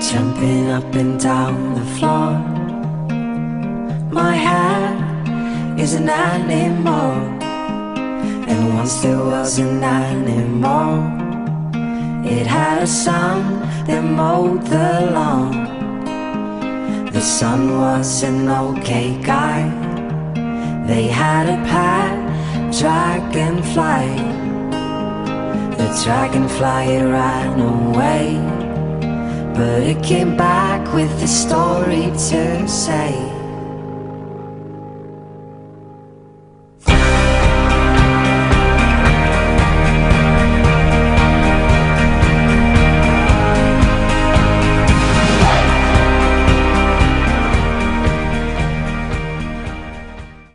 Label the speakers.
Speaker 1: jumping up and down the floor. My hair is an animal, and once there was an animal. It had a son that mowed the lawn. The son was an okay guy. They had a pet dragonfly. The dragonfly it ran away, but it came back with a story to say.